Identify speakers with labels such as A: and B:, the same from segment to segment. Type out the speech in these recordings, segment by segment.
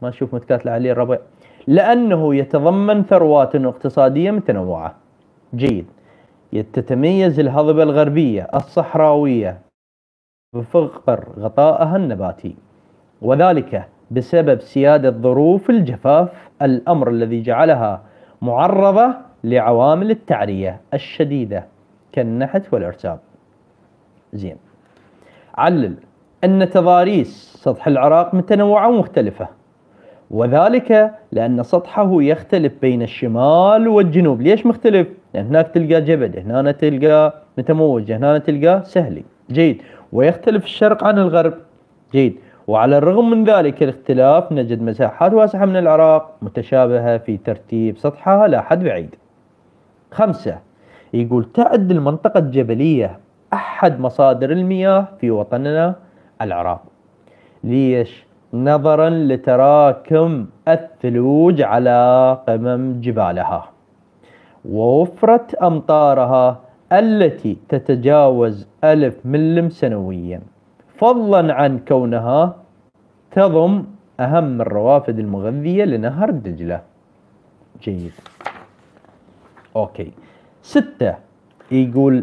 A: ما نشوف متكاتلة عليه الربع؟ لأنه يتضمن ثروات اقتصادية متنوعة. جيد. تتميز الهضبة الغربية الصحراوية بفقر غطائها النباتي، وذلك بسبب سيادة ظروف الجفاف، الأمر الذي جعلها معرضة لعوامل التعرية الشديدة كالنحت والإرساب. زين. علل أن تضاريس سطح العراق متنوعة ومختلفة، وذلك لأن سطحه يختلف بين الشمال والجنوب. ليش مختلف؟ لأن هناك تلقى جبل، هنا تلقى متموج، هنا تلقى سهلي. جيد. ويختلف الشرق عن الغرب. جيد. وعلى الرغم من ذلك الاختلاف نجد مساحات واسعة من العراق متشابهة في ترتيب سطحها لا حد بعيد. 5. يقول تعد المنطقة الجبلية أحد مصادر المياه في وطننا العراق. ليش؟ نظرا لتراكم الثلوج على قمم جبالها ووفرة أمطارها التي تتجاوز 1000 ملم سنويا، فضلا عن كونها تضم أهم الروافد المغذية لنهر دجلة. جيد. أوكي. 6. يقول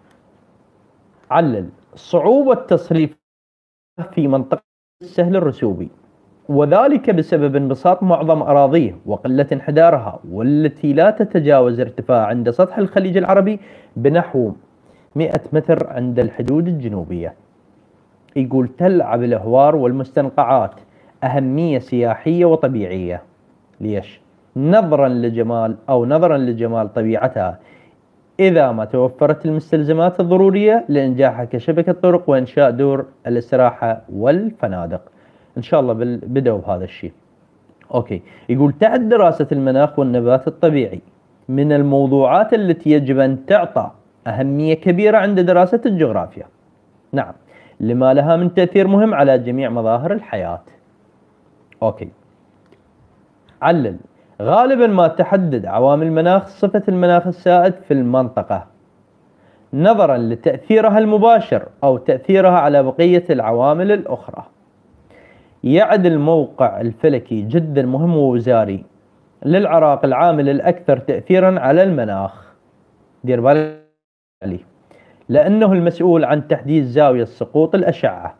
A: علل صعوبة تصريف في منطقة السهل الرسوبي، وذلك بسبب انبساط معظم أراضيه وقلة انحدارها، والتي لا تتجاوز ارتفاع عند سطح الخليج العربي بنحو 100 متر عند الحدود الجنوبية. يقول تلعب الأهوار والمستنقعات أهمية سياحية وطبيعية. ليش؟ نظرا لجمال طبيعتها، إذا ما توفرت المستلزمات الضرورية لإنجاحها كشبكة طرق وإنشاء دور الاستراحة والفنادق. إن شاء الله بدأوا بهذا الشيء. أوكي. يقول تعد دراسة المناخ والنبات الطبيعي من الموضوعات التي يجب أن تعطى أهمية كبيرة عند دراسة الجغرافيا. نعم، لما لها من تأثير مهم على جميع مظاهر الحياة. أوكي. علل غالبا ما تحدد عوامل المناخ صفة المناخ السائد في المنطقة نظرا لتأثيرها المباشر أو تأثيرها على بقية العوامل الأخرى. يعد الموقع الفلكي جدا مهم ووزاري للعراق العامل الأكثر تأثيرا على المناخ. دير بالك عليه، لأنه المسؤول عن تحديد زاوية سقوط الأشعة،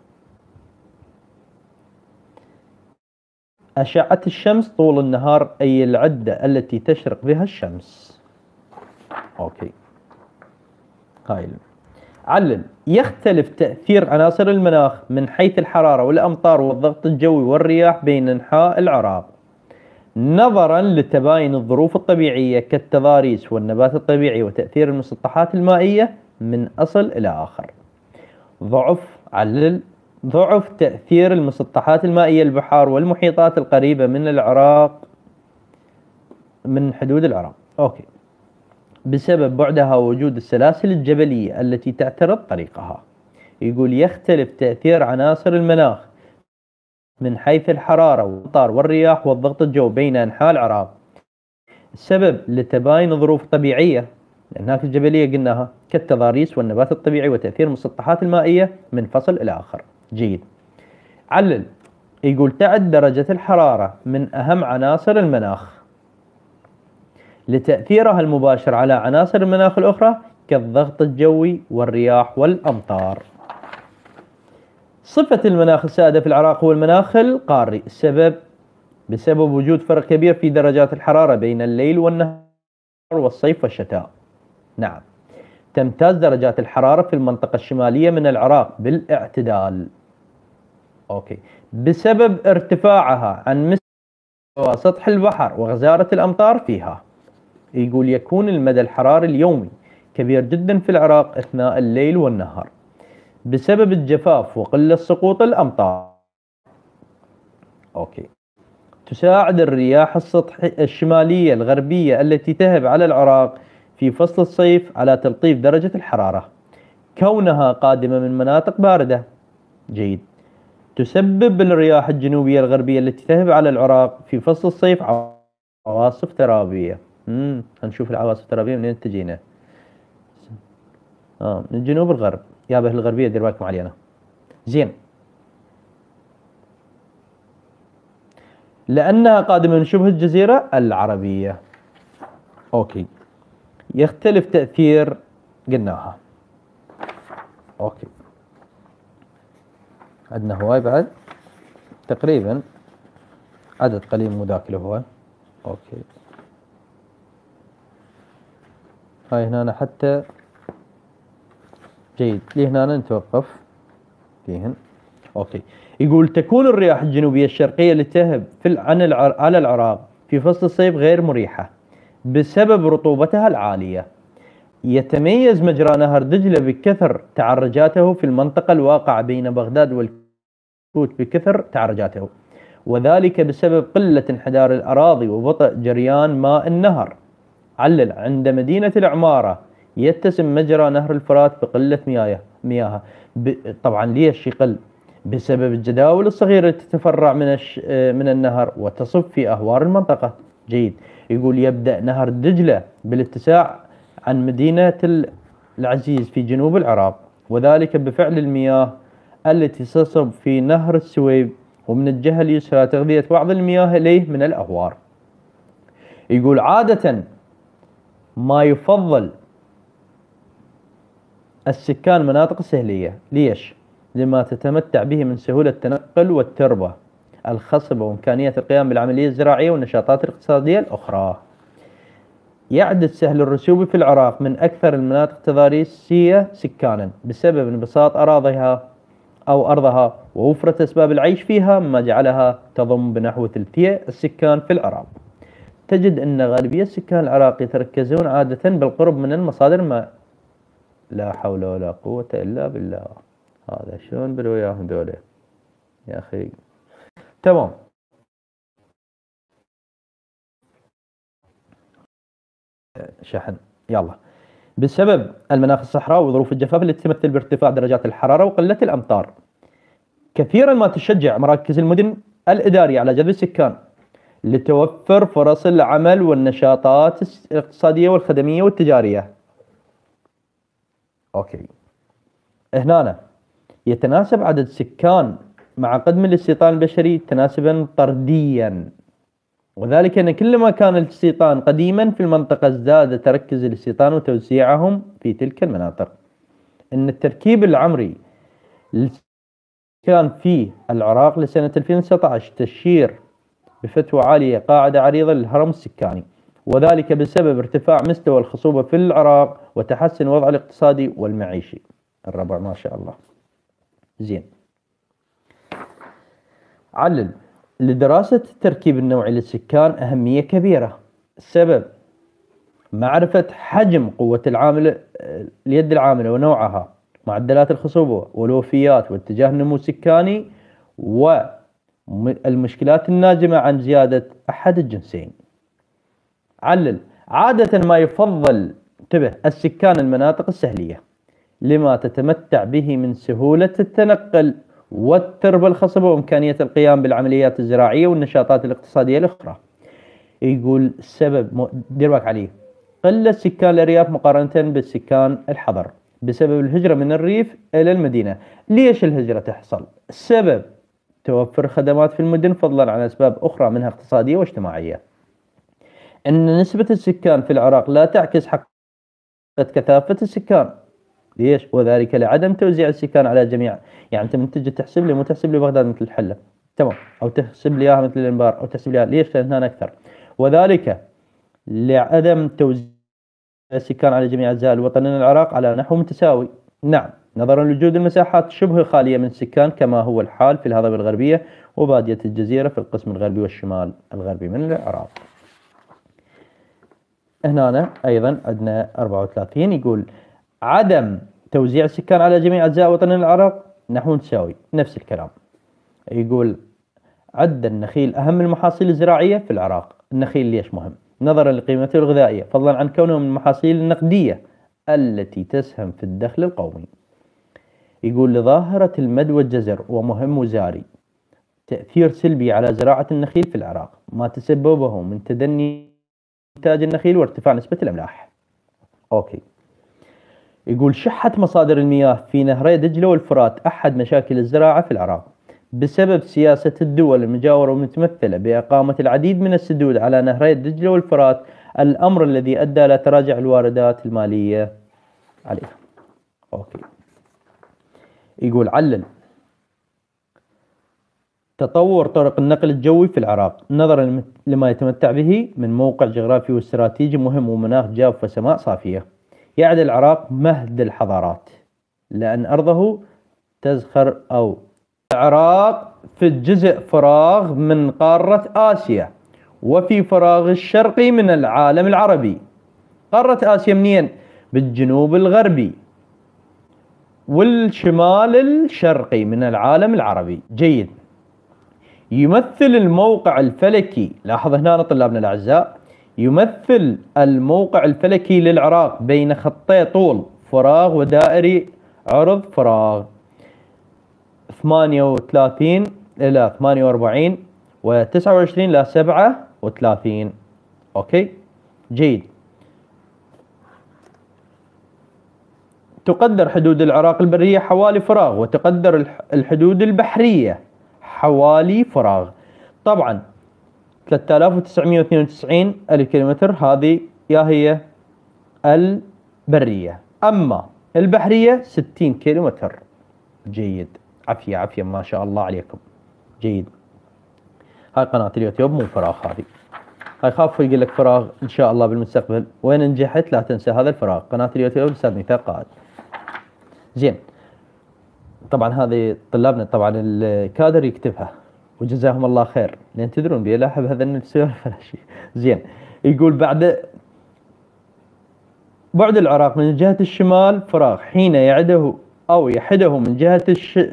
A: أشعة الشمس طول النهار، أي العدة التي تشرق بها الشمس. أوكي. هاي علل يختلف تأثير عناصر المناخ من حيث الحرارة والأمطار والضغط الجوي والرياح بين أنحاء العراق نظرا لتباين الظروف الطبيعية كالتضاريس والنبات الطبيعي وتأثير المسطحات المائية من أصل إلى آخر. ضعف تأثير المسطحات المائية البحار والمحيطات القريبة من العراق من حدود العراق. أوكي. بسبب بعدها ووجود السلاسل الجبلية التي تعترض طريقها. يقول يختلف تأثير عناصر المناخ من حيث الحرارة والأمطار والرياح والضغط الجوي بين أنحاء العراق. السبب لتباين الظروف الطبيعية، لأن هناك الجبلية قلناها كالتضاريس والنبات الطبيعي وتأثير المسطحات المائية من فصل إلى آخر. جيد. علل يقول تعد درجة الحرارة من أهم عناصر المناخ لتأثيرها المباشر على عناصر المناخ الأخرى كالضغط الجوي والرياح والأمطار. صفة المناخ السائدة في العراق هو المناخ القاري، بسبب وجود فرق كبير في درجات الحرارة بين الليل والنهار والصيف والشتاء. نعم، تمتاز درجات الحرارة في المنطقة الشمالية من العراق بالاعتدال. أوكي. بسبب ارتفاعها عن مستوى سطح البحر وغزارة الأمطار فيها. يقول يكون المدى الحراري اليومي كبير جدا في العراق أثناء الليل والنهار بسبب الجفاف وقلة سقوط الأمطار. أوكي. تساعد الرياح الشمالية الغربية التي تهب على العراق في فصل الصيف على تلطيف درجة الحرارة كونها قادمة من مناطق باردة. جيد. تسبب الرياح الجنوبية الغربية التي تهب على العراق في فصل الصيف عواصف ترابية. هنشوف العواصف الترابية منين تجينا. من الجنوب الغرب، يابه الغربية دير بالكم علينا. زين. لأنها قادمة من شبه الجزيرة العربية. أوكي. يختلف تأثير، قلناها. أوكي. عندنا هواي بعد تقريبا عدد قليل مو ذاك الهواي. أوكي. هاي هنا حتى جيد، لي هنا نتوقف فيهن. أوكي. يقول تكون الرياح الجنوبية الشرقية اللي تهب على العراق في فصل الصيف غير مريحة بسبب رطوبتها العالية. يتميز مجرى نهر دجلة بكثر تعرجاته في المنطقة الواقعة بين بغداد والكوت بكثر تعرجاته، وذلك بسبب قلة انحدار الأراضي وبطء جريان ماء النهر. علل عند مدينة العمارة يتسم مجرى نهر الفرات بقلة مياهه. طبعا ليش يقل؟ بسبب الجداول الصغيرة التي تتفرع من النهر وتصب في أهوار المنطقة. جيد. يقول يبدأ نهر دجلة بالاتساع عن مدينة العزيز في جنوب العراق، وذلك بفعل المياه التي تصب في نهر السويب، ومن الجهة اليسرى تغذية بعض المياه إليه من الأهوار. يقول عادة ما يفضل السكان مناطق السهلية. ليش؟ لما تتمتع به من سهولة التنقل والتربة الخصبة وإمكانية القيام بالعملية الزراعية والنشاطات الاقتصادية الأخرى. يعد السهل الرسوبي في العراق من أكثر المناطق التضاريسية سكانا بسبب انبساط أرضها ووفرة أسباب العيش فيها، مما جعلها تضم بنحو ثلثي السكان في العراق. تجد أن غالبية سكان العراق يتركزون عادة بالقرب من المصادر الماء. لا حول ولا قوة إلا بالله. هذا شلون بالوياهم دولة يا أخي؟ تمام. شحن. يلا. بسبب المناخ الصحراوي وظروف الجفاف التي تمثل بارتفاع درجات الحرارة وقلة الأمطار، كثيرا ما تشجع مراكز المدن الإدارية على جذب السكان لتوفر فرص العمل والنشاطات الاقتصادية والخدمية والتجارية. أوكي. هنا يتناسب عدد السكان مع قدم الاستيطان البشري تناسبا طرديا، وذلك أن كلما كان الاستيطان قديما في المنطقة ازداد تركز الاستيطان وتوزيعهم في تلك المناطق. أن التركيب العمري كان في العراق لسنة 2019 تشير بفتوى عالية قاعدة عريضة للهرم السكاني، وذلك بسبب ارتفاع مستوى الخصوبة في العراق وتحسن الوضع الاقتصادي والمعيشي. الربع ما شاء الله. زين. علل لدراسة التركيب النوعي للسكان أهمية كبيرة. السبب معرفة حجم قوة اليد العاملة ونوعها، معدلات الخصوبة والوفيات واتجاه النمو السكاني، والمشكلات الناجمة عن زيادة أحد الجنسين. علل عادة ما يفضل السكان المناطق السهلية لما تتمتع به من سهولة التنقل والتربة الخصبة وإمكانية القيام بالعمليات الزراعية والنشاطات الاقتصادية الأخرى. يقول السبب دير بالك عليه قلة سكان الأرياف مقارنة بالسكان الحضر بسبب الهجرة من الريف إلى المدينة. ليش الهجرة تحصل؟ السبب توفر خدمات في المدن فضلا عن أسباب أخرى منها اقتصادية واجتماعية. أن نسبة السكان في العراق لا تعكس حقيقة كثافة السكان. ليش؟ وذلك لعدم توزيع السكان على جميع، يعني أنت من تجي تحسب لي مو تحسب لي بغداد مثل الحلة، تمام، أو تحسب لي إياها مثل الإنبار، أو تحسب لي إياها. ليش؟ لأن هنا أكثر، وذلك لعدم توزيع السكان على جميع أجزاء الوطن العراق على نحو متساوي. نعم، نظرا لوجود المساحات شبه خالية من السكان كما هو الحال في الهضبة الغربية وبادية الجزيرة في القسم الغربي والشمال الغربي من العراق. هنا أيضا عندنا 34 يقول عدم توزيع السكان على جميع أجزاء وطن العراق نحو متساوي. نفس الكلام. يقول عد النخيل أهم المحاصيل الزراعية في العراق. النخيل ليش مهم؟ نظرا لقيمته الغذائية فضلا عن كونه من المحاصيل النقدية التي تسهم في الدخل القومي. يقول لظاهرة المد والجزر ومهم وزاري تأثير سلبي على زراعة النخيل في العراق، ما تسببه من تدني إنتاج النخيل وارتفاع نسبة الأملاح. أوكي. يقول شحة مصادر المياه في نهري دجلة والفرات أحد مشاكل الزراعة في العراق بسبب سياسة الدول المجاورة والمتمثلة بإقامة العديد من السدود على نهري الدجلة والفرات، الأمر الذي أدى إلى تراجع الواردات المالية عليها. أوكي. يقول علل تطور طرق النقل الجوي في العراق نظرا لما يتمتع به من موقع جغرافي واستراتيجي مهم ومناخ جاف وسماء صافية. يعد العراق مهد الحضارات لأن أرضه تزخر أو العراق في الجزء فراغ من قارة آسيا وفي فراغ الشرقي من العالم العربي. قارة آسيا منين؟ بالجنوب الغربي والشمال الشرقي من العالم العربي. جيد. يمثل الموقع الفلكي، لاحظ هنا طلابنا الأعزاء، يمثل الموقع الفلكي للعراق بين خطي طول فراغ ودائري عرض فراغ 38 إلى 48 و29 إلى 37. أوكي. جيد. تقدر حدود العراق البرية حوالي فراغ، وتقدر الحدود البحرية حوالي فراغ. طبعا 3992 ألف كيلومتر هذه يا هي البرية، أما البحرية 60 كيلومتر. جيد. عافية عافية ما شاء الله عليكم. جيد. هاي قناة اليوتيوب مو فراغ، هاي خاف يقول لك فراغ إن شاء الله بالمستقبل، وين نجحت لا تنسى هذا الفراغ. قناة اليوتيوب الأستاذ ميثاق قائد. زين. طبعا هذه طلابنا طبعا الكادر يكتبها وجزاهم الله خير، لان تدرون بي لا احب هذا السوالف ولا شيء. زين. يقول بعد العراق من جهة الشمال فراغ حين يعده او يحده من جهة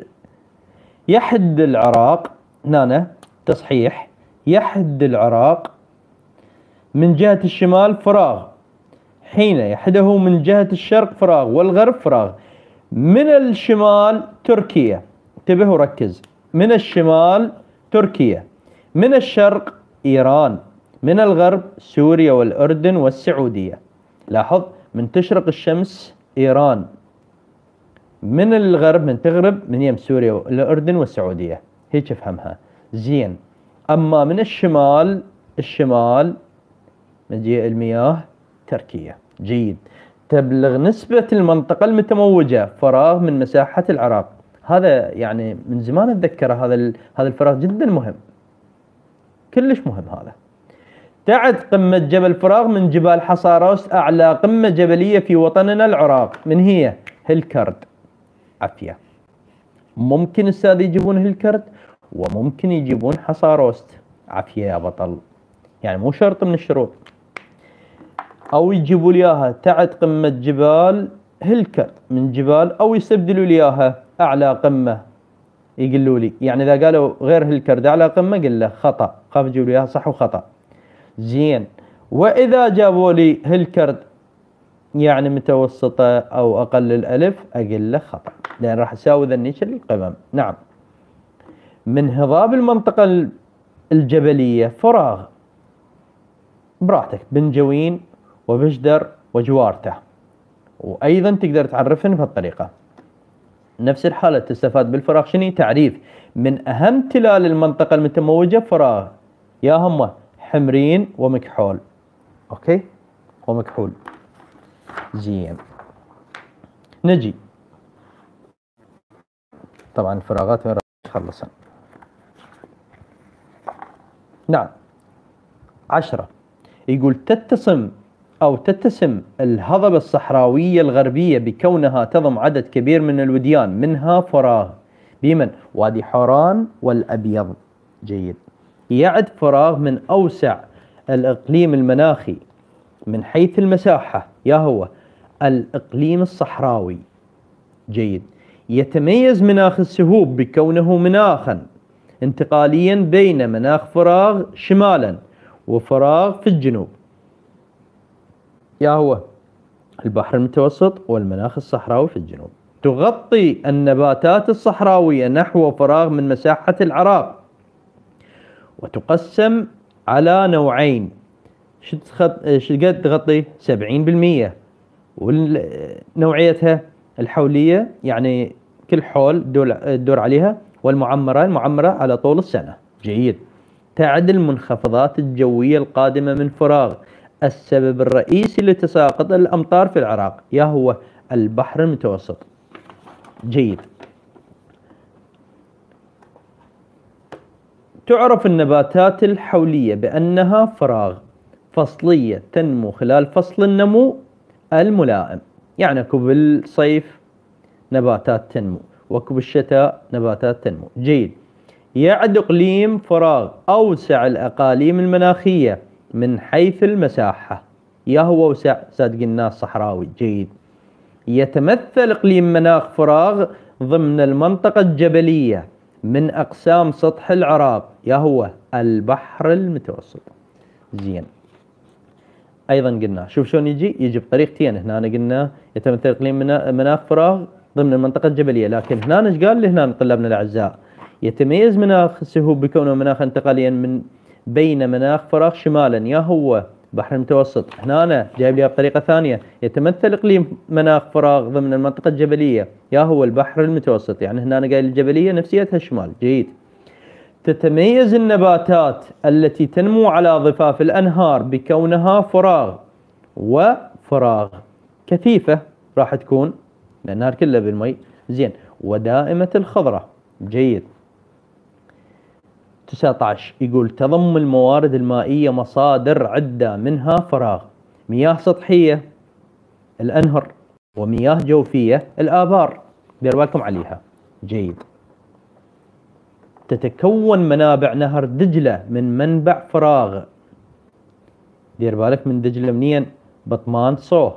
A: يحد العراق، هنا تصحيح، يحد العراق من جهة الشمال فراغ حين يحده من جهة الشرق فراغ والغرب فراغ. من الشمال تركيا، انتبه وركز، من الشمال تركيا، من الشرق إيران، من الغرب سوريا والأردن والسعودية. لاحظ من تشرق الشمس إيران، من الغرب من تغرب من يم سوريا والأردن والسعودية. هيك افهمها. زين. أما من الشمال مجيء المياه تركيا. جيد. تبلغ نسبة المنطقة المتموجة فراغ من مساحة العراق. هذا يعني من زمان اتذكر هذا الفراغ جدا مهم، كلش مهم هذا. تعد قمة جبل فراغ من جبال حصاروست أعلى قمة جبلية في وطننا العراق. من هي؟ هلكرد. عافية. ممكن أستاذ يجيبون هلكرد وممكن يجيبون حصاروست. عافية يا بطل، يعني مو شرط من الشروط. أو يجيبوا لي إياها تعد قمة جبال هلكرد من جبال، أو يستبدلوا لي إياها أعلى قمة. يقولوا لي يعني إذا قالوا غير هلكرد أعلى قمة قل له خطأ، خاف يجيبوا لي إياها صح وخطأ. زين. وإذا جابوا لي هلكرد يعني متوسطة أو أقل الألف أقل له خطأ، لأن راح أساوي ذنيش القمم. نعم. من هضاب المنطقة الجبلية فراغ براحتك، بنجوين وبشدر وجوارته، وأيضا تقدر تعرفن بهالطريقة. نفس الحالة تستفاد بالفراغ شنو؟ تعريف من أهم تلال المنطقة المتموجة فراغ يا هم حمرين ومكحول. أوكي. ومكحول. زين. نجي طبعا الفراغات وين راح خلصن. نعم. 10. يقول تتسم الهضبة الصحراوية الغربية بكونها تضم عدد كبير من الوديان، منها فراغ بمن؟ وادي حوران والأبيض. جيد. يعد فراغ من أوسع الإقليم المناخي من حيث المساحة يا هو الإقليم الصحراوي. جيد. يتميز مناخ السهوب بكونه مناخا انتقاليا بين مناخ فراغ شمالا وفراغ في الجنوب يا هو البحر المتوسط والمناخ الصحراوي في الجنوب. تغطي النباتات الصحراوية نحو فراغ من مساحة العراق، وتقسم على نوعين. شقد تغطي 70%، ونوعيتها الحولية يعني كل حول تدور عليها، والمعمرة، المعمرة على طول السنة. جيد. تعد المنخفضات الجوية القادمة من فراغ السبب الرئيسي لتساقط الأمطار في العراق، يا هو البحر المتوسط. جيد. تعرف النباتات الحولية بأنها فراغ فصلية تنمو خلال فصل النمو الملائم، يعني اكو بالصيف نباتات تنمو واكو بالشتاء نباتات تنمو. جيد. يعد إقليم فراغ أوسع الأقاليم المناخية من حيث المساحة، يا هو وسع صدق الناس صحراوي. جيد. يتمثل إقليم مناخ فراغ ضمن المنطقة الجبلية من أقسام سطح العراق، يا هو البحر المتوسط. زين. أيضا قلنا شوف شلون يجي بطريقتين. هنا قلنا يتمثل إقليم مناخ فراغ ضمن المنطقة الجبلية، لكن هنا ايش قال لي هنا طلابنا الأعزاء؟ يتميز مناخ السهوب بكونه مناخا انتقاليا من بين مناخ فراغ شمالا، يا هو بحر المتوسط. هنا أنا جايب لي بطريقة ثانية، يتمثل إقليم مناخ فراغ ضمن المنطقة الجبلية، يا هو البحر المتوسط. يعني هنا أنا قايل الجبلية نفسيتها الشمال. جيد. تتميز النباتات التي تنمو على ضفاف الأنهار بكونها فراغ وفراغ كثيفة راح تكون، الأنهار كلها بالمي. زين. ودائمة الخضرة. جيد. 19 يقول تضم الموارد المائية مصادر عدة منها فراغ، مياه سطحية الأنهر، ومياه جوفية الآبار، دير بالكم عليها. جيد. تتكون منابع نهر دجلة من منبع فراغ، دير بالك من دجلة منين؟ بطمان صوه.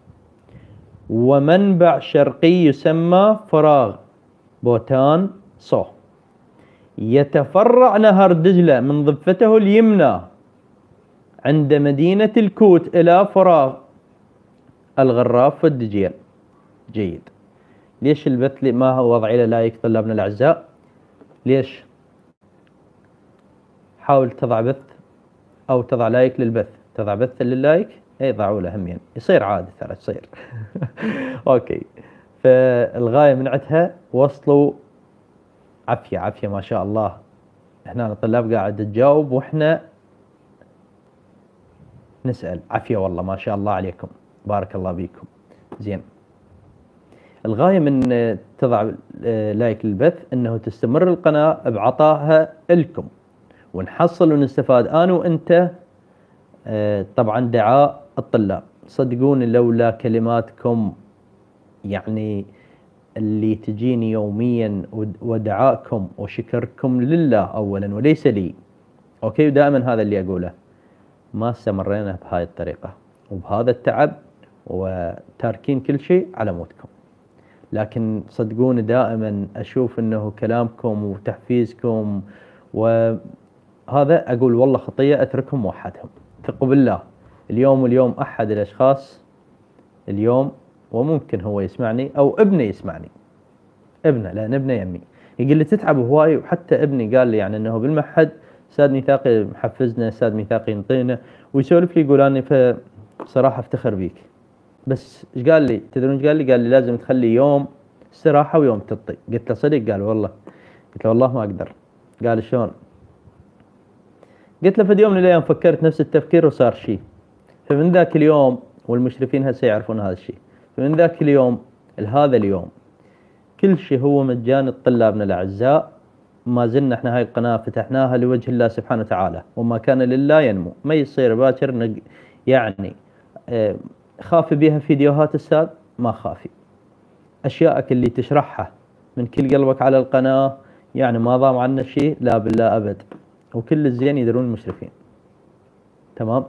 A: ومنبع شرقي يسمى فراغ بوتان صوه. يتفرع نهر دجلة من ضفته اليمنى عند مدينة الكوت إلى فراغ الغراف والدجيل. جيد. ليش البث ما هو وضعي له لايك طلابنا الأعزاء؟ ليش؟ حاول تضع بث أو تضع لايك للبث، تضع بث لللايك، اي ضعوا له همين، يصير عادي ترى تصير. اوكي. فالغاية من عندها وصلوا عافية عافية ما شاء الله. هنا الطلاب قاعد تجاوب واحنا نسأل. عافية والله ما شاء الله عليكم، بارك الله بيكم. زين. الغاية من تضع لايك للبث انه تستمر القناة بعطائها لكم ونحصل ونستفاد انا وانت. طبعا دعاء الطلاب، صدقوني لولا كلماتكم يعني اللي تجيني يوميا ودعائكم وشكركم لله اولا وليس لي، اوكي، ودائما هذا اللي اقوله، ما استمرينا بهاي الطريقة وبهذا التعب وتاركين كل شيء على موتكم. لكن صدقوني دائما اشوف انه كلامكم وتحفيزكم، وهذا اقول والله خطية اتركهم وحدهم. ثقوا بالله. اليوم احد الاشخاص اليوم، وممكن هو يسمعني او ابني يسمعني، ابنه لان ابنه يمي، يقول لي تتعب هواي. وحتى ابني قال لي يعني انه بالمعهد استاذ ميثاقي محفزنا، استاذ ميثاقي ينطينا ويسولف لي يقول اني فصراحه افتخر بيك. بس ايش قال لي تدرون ايش قال لي؟ قال لي لازم تخلي يوم استراحه ويوم تطي. قلت له صدق؟ قال والله. قلت له والله ما اقدر. قال شلون؟ قلت له في يوم من الايام فكرت نفس التفكير وصار شيء. فمن ذاك اليوم، والمشرفين هسه يعرفون هذا الشيء، فمن ذاك اليوم لهذا اليوم كل شيء هو مجاني لطلابنا الاعزاء. ما زلنا احنا هاي القناه فتحناها لوجه الله سبحانه وتعالى، وما كان لله ينمو. ما يصير باكر يعني خافي بها فيديوهات استاذ، ما خافي. اشيائك اللي تشرحها من كل قلبك على القناه يعني ما ضام عنا شيء، لا بالله ابد. وكل الزين يدرون المشرفين. تمام.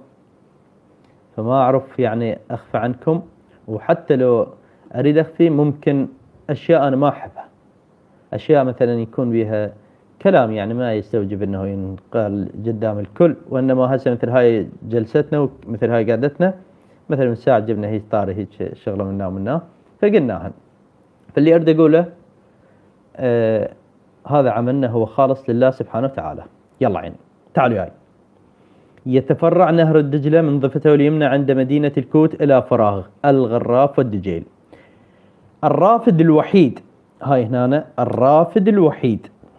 A: فما اعرف يعني اخفى عنكم، وحتى لو اريد اخفي ممكن اشياء انا ما احبها، اشياء مثلا يكون بها كلام يعني ما يستوجب انه ينقال قدام الكل. وانما هسه مثل هاي جلستنا ومثل هاي قعدتنا، مثلا من ساعه جبنا هيك طاري هيك شغله منا ومنا فقلناها. فاللي اريد اقوله هذا عملنا هو خالص لله سبحانه وتعالى. يلا عيني تعالوا هاي. يتفرع نهر الدجلة من ضفته اليمنى عند مدينة الكوت إلى فراغ الغراف والدجيل. الرافد الوحيد، هاي هنا الرافد الوحيد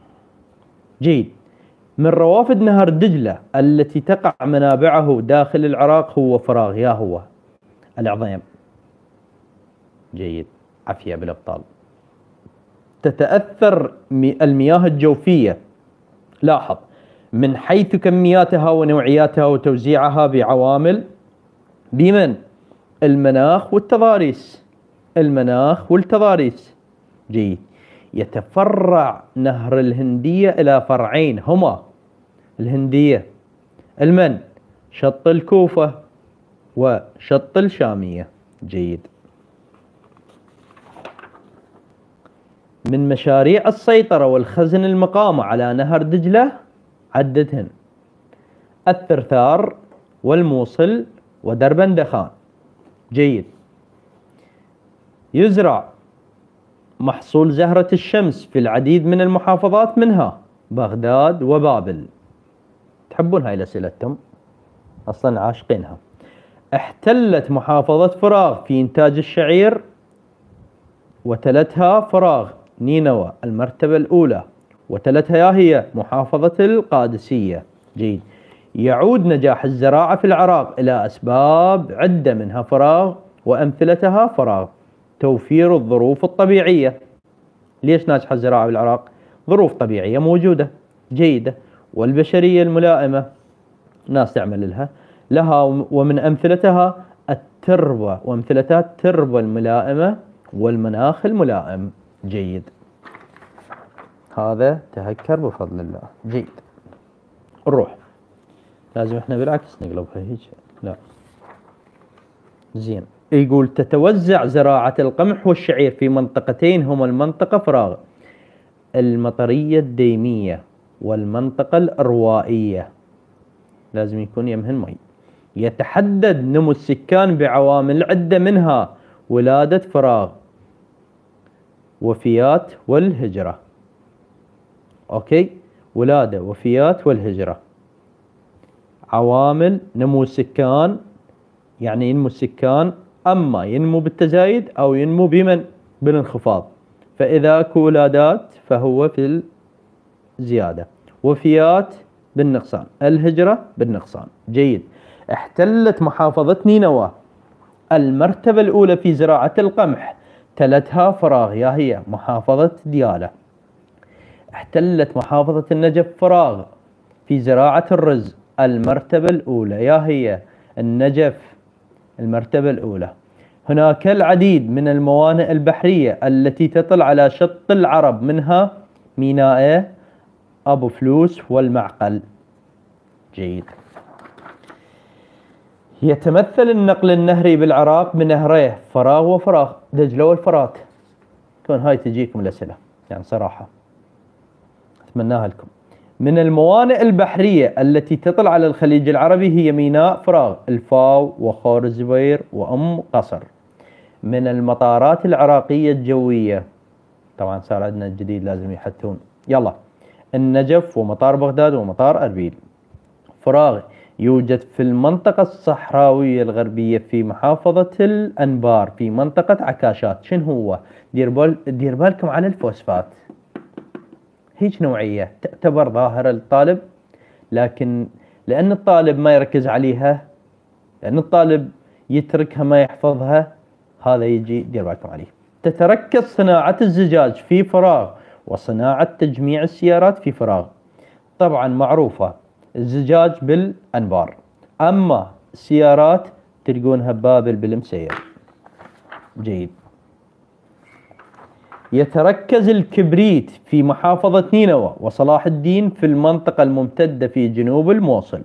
A: جيد. من روافد نهر دجلة التي تقع منابعه داخل العراق هو فراغ، يا هو العظيم. جيد، عافية بالأبطال. تتأثر المياه الجوفية، لاحظ، من حيث كمياتها ونوعياتها وتوزيعها بعوامل بمن؟ المناخ والتضاريس. المناخ والتضاريس. جيد. يتفرع نهر الهندية إلى فرعين هما الهندية المن؟ شط الكوفة وشط الشامية. جيد. من مشاريع السيطرة والخزن المقامة على نهر دجلة عدتهن: الثرثار والموصل ودربندخان. جيد. يزرع محصول زهرة الشمس في العديد من المحافظات منها بغداد وبابل. تحبون هاي الأسئلة أنتم؟ أصلا عاشقينها. احتلت محافظة فراغ في إنتاج الشعير وتلتها فراغ نينوى المرتبة الأولى، وتلتها هي محافظة القادسية. جيد. يعود نجاح الزراعة في العراق إلى أسباب عدة، منها فراغ، وأمثلتها فراغ توفير الظروف الطبيعية. ليش ناجحة الزراعة بالعراق؟ ظروف طبيعية موجودة جيدة، والبشرية الملائمة ناس تعمل لها ومن أمثلتها التربة، وأمثلتها التربة الملائمة والمناخ الملائم. جيد. هذا تهكر بفضل الله. جيد. نروح، لازم احنا بالعكس نقلبها هيك، لا زين. يقول تتوزع زراعة القمح والشعير في منطقتين هما المنطقة فراغ المطرية الديمية والمنطقة الأروائية، لازم يكون يمهن مي. يتحدد نمو السكان بعوامل عدة، منها ولادة فراغ، وفيات والهجرة. أوكي، ولادة وفيات والهجرة. عوامل نمو السكان، يعني ينمو السكان أما ينمو بالتزايد أو ينمو بالانخفاض. فإذا اكو ولادات فهو في الزيادة، وفيات بالنقصان، الهجرة بالنقصان. جيد. احتلت محافظة نينوى المرتبة الأولى في زراعة القمح، تلتها فراغ، يا هي محافظة ديالى. احتلت محافظة النجف فراغ في زراعة الرز، المرتبة الأولى، يا هي النجف المرتبة الأولى. هناك العديد من الموانئ البحرية التي تطل على شط العرب، منها ميناء أبو فلوس والمعقل. جيد. يتمثل النقل النهري بالعراق بنهريه فراغ وفراغ، دجلة والفرات. كون هاي تجيكم الأسئلة يعني صراحة أتمناها لكم. من الموانئ البحرية التي تطل على الخليج العربي هي ميناء فراغ، الفاو وخور الزبير وأم قصر. من المطارات العراقية الجوية، طبعا صار عندنا الجديد لازم يحثون، يلا، النجف ومطار بغداد ومطار أربيل. فراغ يوجد في المنطقة الصحراوية الغربية في محافظة الأنبار في منطقة عكاشات. شنو هو؟ دير بالكم على الفوسفات، هيج نوعية تعتبر ظاهرة للطالب، لكن لأن الطالب ما يركز عليها، لأن الطالب يتركها ما يحفظها، هذا يجي دير بالكم عليه. تتركز صناعة الزجاج في فراغ، وصناعة تجميع السيارات في فراغ. طبعا معروفة الزجاج بالأنبار، أما السيارات تلقونها ببابل بالمسير. جيد. يتركز الكبريت في محافظة نينوى وصلاح الدين في المنطقة الممتدة في جنوب الموصل.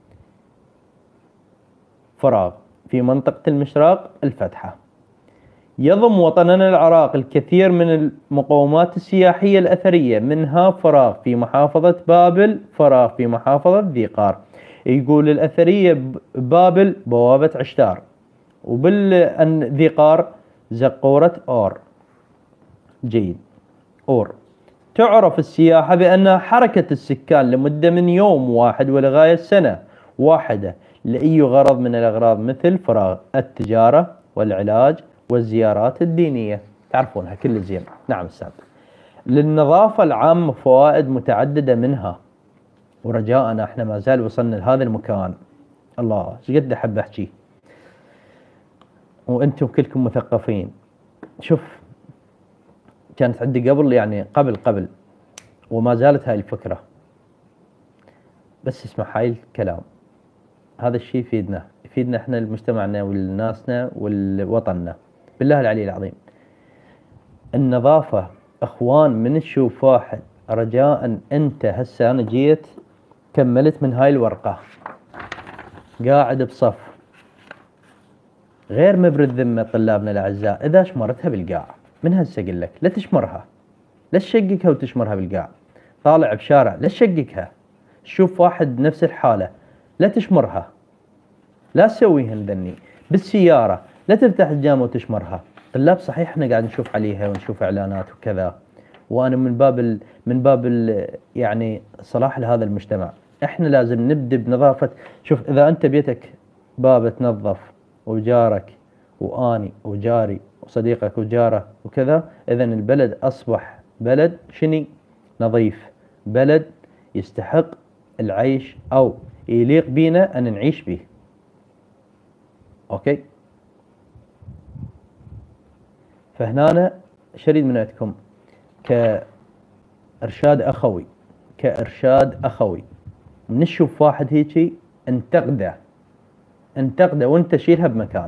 A: فراغ في منطقة المشراق الفتحة. يضم وطننا العراق الكثير من المقومات السياحية الأثرية، منها فراغ في محافظة بابل، فراغ في محافظة ذي قار. يقول الأثرية بابل بوابة عشتار، وبالذي قار زقورة أور. جيد. أور. تعرف السياحة بأنها حركة السكان لمدة من يوم واحد ولغاية سنة واحدة لأي غرض من الأغراض، مثل فراغ التجارة والعلاج والزيارات الدينية. تعرفونها كل زين. نعم أستاذ. للنظافة العامة فوائد متعددة منها، ورجاءنا احنا ما زال وصلنا لهذا المكان. الله ايش قد احب احكي، وانتم كلكم مثقفين. شوف، كانت عندي قبل، يعني قبل وما زالت هاي الفكرة، بس اسمع هاي الكلام، هذا الشيء يفيدنا احنا لمجتمعنا ولناسنا ولوطننا. بالله العلي العظيم، النظافة اخوان، من تشوف واحد، رجاء انت هسه انا جيت كملت من هاي الورقة، قاعد بصف غير مبرد ذمة طلابنا الاعزاء، اذا شمرتها بالقاع من هسه اقول لك لا تشمرها، لا تشققها وتشمرها بالقاع. طالع بشارع لا تشققها، شوف واحد نفس الحالة لا تشمرها، لا تسويهن ذني. بالسيارة لا تفتح الجامة وتشمرها. طلاب صحيح احنا قاعد نشوف عليها ونشوف اعلانات وكذا، وانا من باب يعني صلاح لهذا المجتمع، احنا لازم نبدأ بنظافة. شوف، اذا انت بيتك بابه تنظف، وجارك واني وجاري وصديقك وجاره وكذا، اذا البلد اصبح بلد شني نظيف، بلد يستحق العيش او يليق بينا ان نعيش به. اوكي، فهنا شريد من عندكم كإرشاد أخوي، من نشوف واحد هيجي انتقده وانت شيلها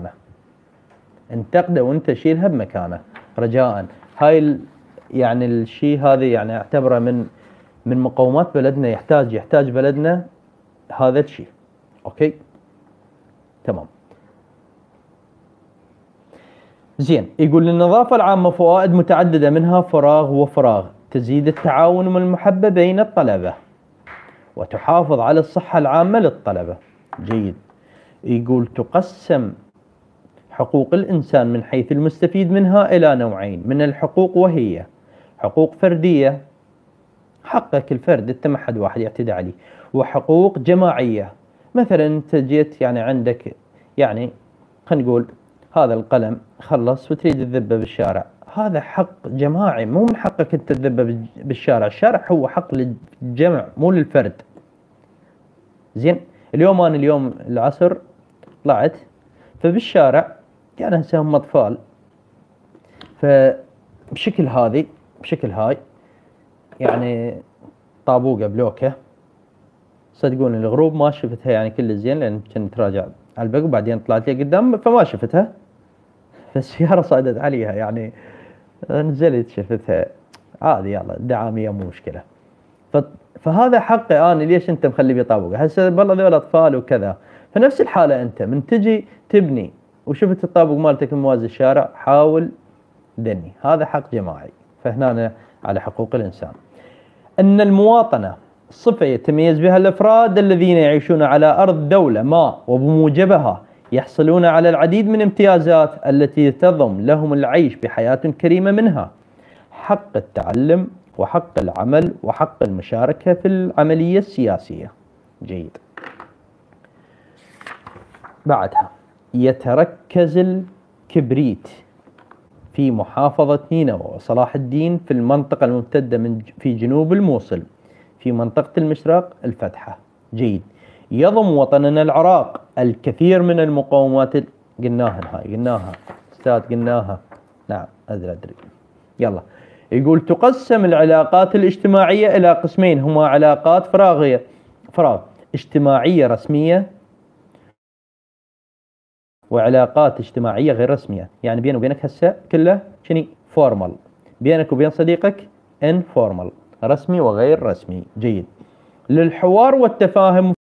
A: بمكانه، رجاء. هاي يعني الشيء هذا يعني اعتبره من مقومات بلدنا، يحتاج بلدنا هذا الشيء. اوكي تمام زين. يقول للنظافة العامة فوائد متعددة منها فراغ وفراغ، تزيد التعاون والمحبة بين الطلبة، وتحافظ على الصحة العامة للطلبة. جيد. يقول تقسم حقوق الإنسان من حيث المستفيد منها إلى نوعين من الحقوق، وهي حقوق فردية، حقك الفرد انت ما حد واحد يعتدي عليه، وحقوق جماعية. مثلا انت جيت يعني عندك يعني خلينا نقول هذا القلم خلص وتريد تذبه بالشارع، هذا حق جماعي، مو من حقك انت تذبه بالشارع. الشارع هو حق للجمع مو للفرد. زين. اليوم العصر طلعت فبالشارع يعني هسه هم اطفال، فبشكل هاي يعني طابوقه بلوكه، صدقوني الغروب ما شفتها يعني كل زين، لان كنت راجع على البق وبعدين طلعت لي قدام فما شفتها، فالسيارة صعدت عليها يعني نزلت شفتها عادي، يلا دعامية مو مشكلة. فهذا حقي أنا، ليش أنت مخلي بي طابوقة؟ هسه والله ذول أطفال وكذا. فنفس الحالة أنت من تجي تبني وشفت الطابق مالتك موازي الشارع، حاول دني، هذا حق جماعي. فهنا على حقوق الإنسان. أن المواطنة صفة يتميز بها الأفراد الذين يعيشون على أرض دولة ما، وبموجبها يحصلون على العديد من الامتيازات التي تضم لهم العيش بحياة كريمة، منها حق التعلم، وحق العمل، وحق المشاركة في العملية السياسية. جيد. بعدها يتركز الكبريت في محافظة نينوى وصلاح الدين في المنطقة الممتدة في جنوب الموصل في منطقة المشرق الفتحة. جيد. يضم وطننا العراق الكثير من المقومات قلناها استاذ، قلناها. نعم أدري. يلا. يقول تقسم العلاقات الاجتماعية إلى قسمين، هما علاقات فراغ اجتماعية رسمية، وعلاقات اجتماعية غير رسمية. يعني بيني وبينك هسه كله شني فورمال، بينك وبين صديقك انفورمال، رسمي وغير رسمي. جيد. للحوار والتفاهم